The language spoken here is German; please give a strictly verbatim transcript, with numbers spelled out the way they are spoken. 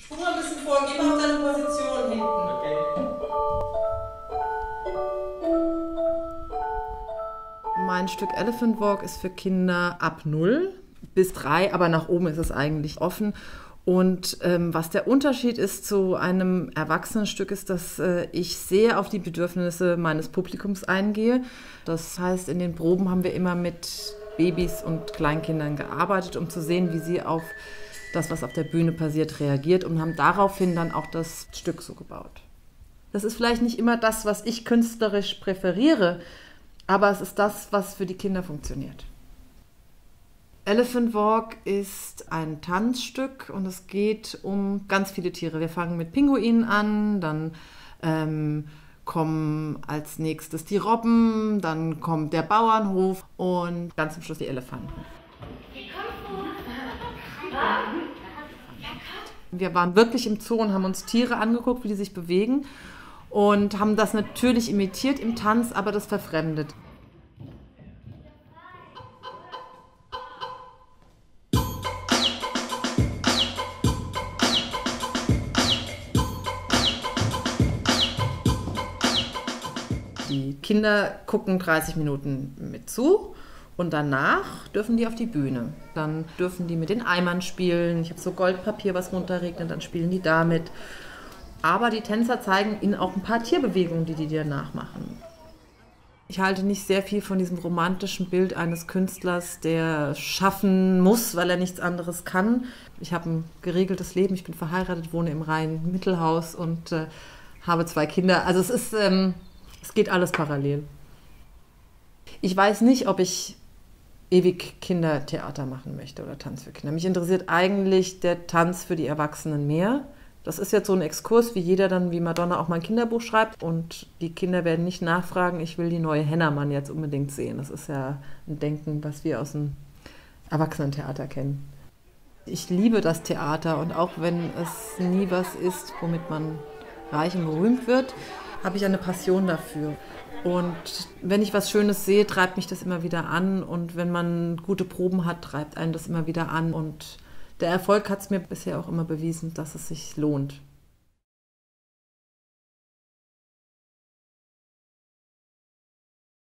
Guck mal ein bisschen vor, geh mal auf deine Position hinten. Okay. Mein Stück Elephant Walk ist für Kinder ab null bis drei, aber nach oben ist es eigentlich offen. Und ähm, was der Unterschied ist zu einem Erwachsenenstück, ist, dass äh, ich sehr auf die Bedürfnisse meines Publikums eingehe. Das heißt, in den Proben haben wir immer mit Babys und Kleinkindern gearbeitet, um zu sehen, wie sie auf das, was auf der Bühne passiert, reagiert, und haben daraufhin dann auch das Stück so gebaut. Das ist vielleicht nicht immer das, was ich künstlerisch präferiere, aber es ist das, was für die Kinder funktioniert. Elephant Walk ist ein Tanzstück und es geht um ganz viele Tiere. Wir fangen mit Pinguinen an, dann ähm, kommen als nächstes die Robben, dann kommt der Bauernhof und ganz zum Schluss die Elefanten. Wir waren wirklich im Zoo und haben uns Tiere angeguckt, wie die sich bewegen, und haben das natürlich imitiert im Tanz, aber das verfremdet. Die Kinder gucken dreißig Minuten mit zu und danach dürfen die auf die Bühne. Dann dürfen die mit den Eimern spielen. Ich habe so Goldpapier, was runterregnet, dann spielen die damit. Aber die Tänzer zeigen ihnen auch ein paar Tierbewegungen, die die dir nachmachen. Ich halte nicht sehr viel von diesem romantischen Bild eines Künstlers, der schaffen muss, weil er nichts anderes kann. Ich habe ein geregeltes Leben, ich bin verheiratet, wohne im Rhein-Mittelhaus und äh, habe zwei Kinder. Also es ist, ähm, es geht alles parallel. Ich weiß nicht, ob ich ewig Kindertheater machen möchte oder Tanz für Kinder. Mich interessiert eigentlich der Tanz für die Erwachsenen mehr. Das ist jetzt so ein Exkurs, wie jeder dann, wie Madonna auch mal ein Kinderbuch schreibt. Und die Kinder werden nicht nachfragen, ich will die neue Hennermann jetzt unbedingt sehen. Das ist ja ein Denken, was wir aus dem Erwachsenentheater kennen. Ich liebe das Theater, und auch wenn es nie was ist, womit man reich und berühmt wird, habe ich eine Passion dafür. Und wenn ich was Schönes sehe, treibt mich das immer wieder an. Und wenn man gute Proben hat, treibt einen das immer wieder an. Und der Erfolg hat es mir bisher auch immer bewiesen, dass es sich lohnt.